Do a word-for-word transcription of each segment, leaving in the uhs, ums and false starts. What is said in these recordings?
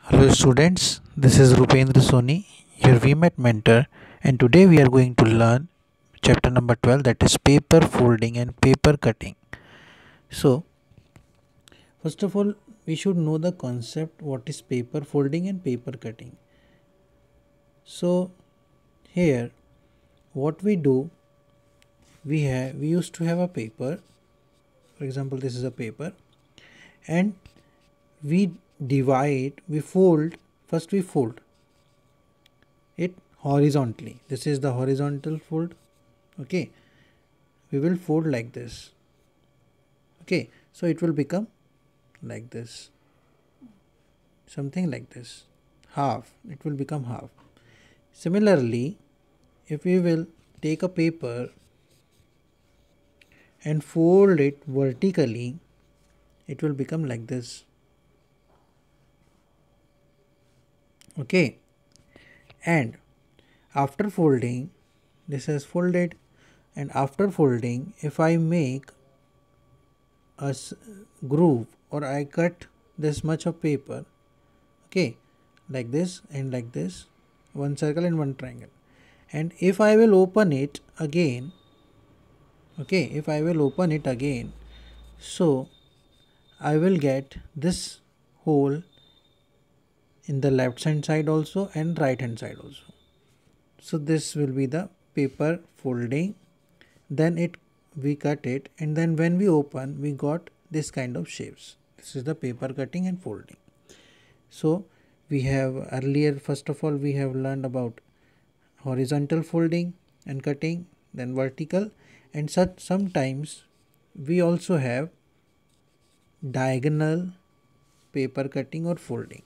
Hello students, this is Rupendra Soni, your V MET mentor, and today we are going to learn chapter number twelve, that is paper folding and paper cutting. So first of all, we should know the concept what is paper folding and paper cutting. So here what we do, we have we used to have a paper. For example, this is a paper, and we divide, we fold, first we fold it horizontally. This is the horizontal fold. Okay, we will fold like this. Okay, so it will become like this, something like this, half, it will become half. Similarly, if we will take a paper and fold it vertically, it will become like this. Okay, and after folding, this is folded, and after folding, if I make a groove or I cut this much of paper, okay, like this and like this, one circle and one triangle, and if I will open it again, okay, if I will open it again, so I will get this hole in the left hand side also and right hand side also. So this will be the paper folding. Then it we cut it, and then when we open, we got this kind of shapes. This is the paper cutting and folding. So we have earlier, first of all, we have learned about horizontal folding and cutting, then vertical, and such sometimes we also have diagonal paper cutting or folding.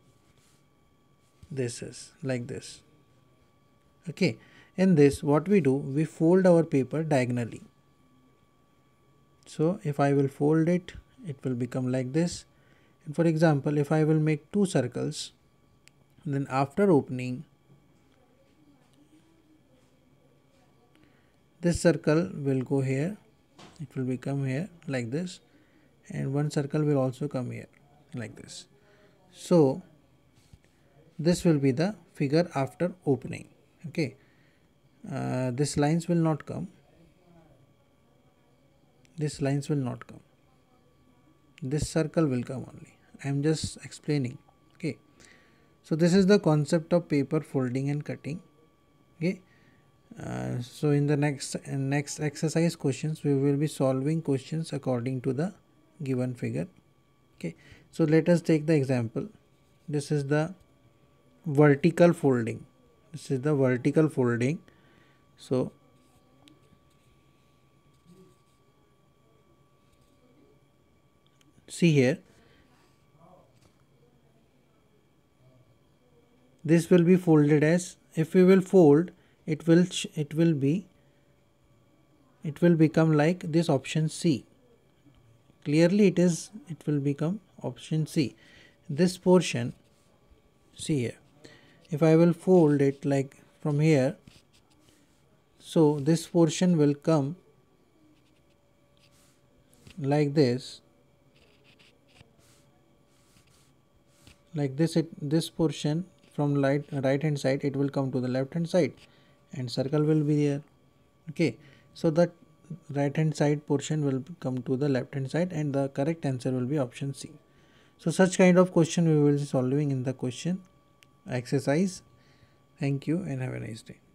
This is like this. Okay, in this what we do, we fold our paper diagonally. So if I will fold it, it will become like this. And for example, if I will make two circles, then after opening, this circle will go here, it will become here like this, and one circle will also come here like this. So this will be the figure after opening. Okay, uh, this lines will not come, this lines will not come, this circle will come only. I am just explaining. Okay, so this is the concept of paper folding and cutting. Okay, uh, so in the next uh, next exercise questions, we will be solving questions according to the given figure. Okay, so let us take the example. This is the vertical folding. This is the vertical folding. So see here, this will be folded as, if we will fold, it will it will be it will become like this, option C. Clearly it is, it will become option C. This portion, see here, if I will fold it like from here, so this portion will come like this, like this. It this portion from right right hand side, it will come to the left hand side, and circle will be there. Okay, so that right hand side portion will come to the left hand side, and the correct answer will be option C. So such kind of question we will be solving in the question exercise. Thank you and have a nice day.